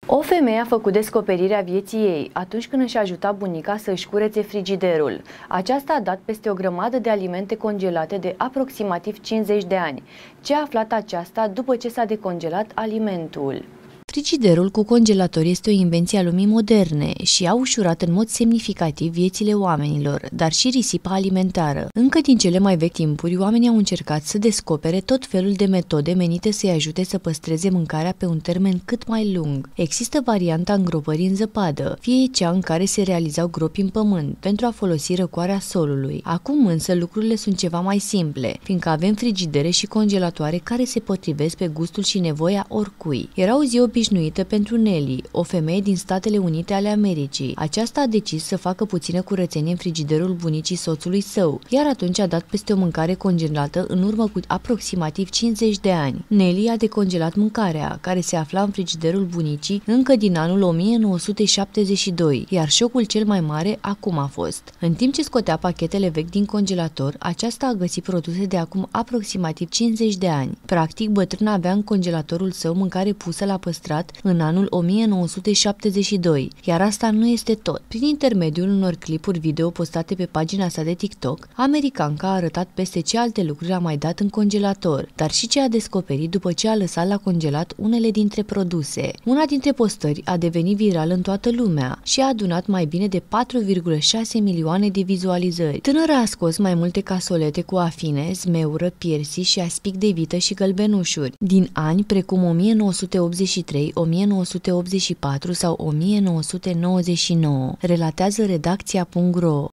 O femeie a făcut descoperirea vieții ei atunci când își ajuta bunica să își curețe frigiderul. Aceasta a dat peste o grămadă de alimente congelate de aproximativ 50 de ani. Ce a aflat aceasta după ce s-a decongelat alimentul? Frigiderul cu congelator este o invenție a lumii moderne și a ușurat în mod semnificativ viețile oamenilor, dar și risipa alimentară. Încă din cele mai vechi timpuri, oamenii au încercat să descopere tot felul de metode menite să-i ajute să păstreze mâncarea pe un termen cât mai lung. Există varianta îngropării în zăpadă, fie cea în care se realizau gropi în pământ pentru a folosi răcoarea solului. Acum însă lucrurile sunt ceva mai simple, fiindcă avem frigidere și congelatoare care se potrivesc pe gustul și nevoia oricui. Era o zi obișnuită pentru Nelly, o femeie din Statele Unite ale Americii. Aceasta a decis să facă puțină curățenie în frigiderul bunicii soțului său, iar atunci a dat peste o mâncare congelată în urmă cu aproximativ 50 de ani. Nelly a decongelat mâncarea, care se afla în frigiderul bunicii încă din anul 1972, iar șocul cel mai mare acum a fost. În timp ce scotea pachetele vechi din congelator, aceasta a găsit produse de acum aproximativ 50 de ani. Practic, bătrâna avea în congelatorul său mâncare pusă la păstrat în anul 1972, iar asta nu este tot. Prin intermediul unor clipuri video postate pe pagina sa de TikTok, americanca a arătat peste ce alte lucruri a mai dat în congelator, dar și ce a descoperit după ce a lăsat la congelat unele dintre produse. Una dintre postări a devenit virală în toată lumea și a adunat mai bine de 4,6 milioane de vizualizări. Tânăra a scos mai multe casolete cu afine, zmeură, piersi și aspic de vită și gălbenușuri, din ani precum 1983, 1984 sau 1999, relatează redacția.ro.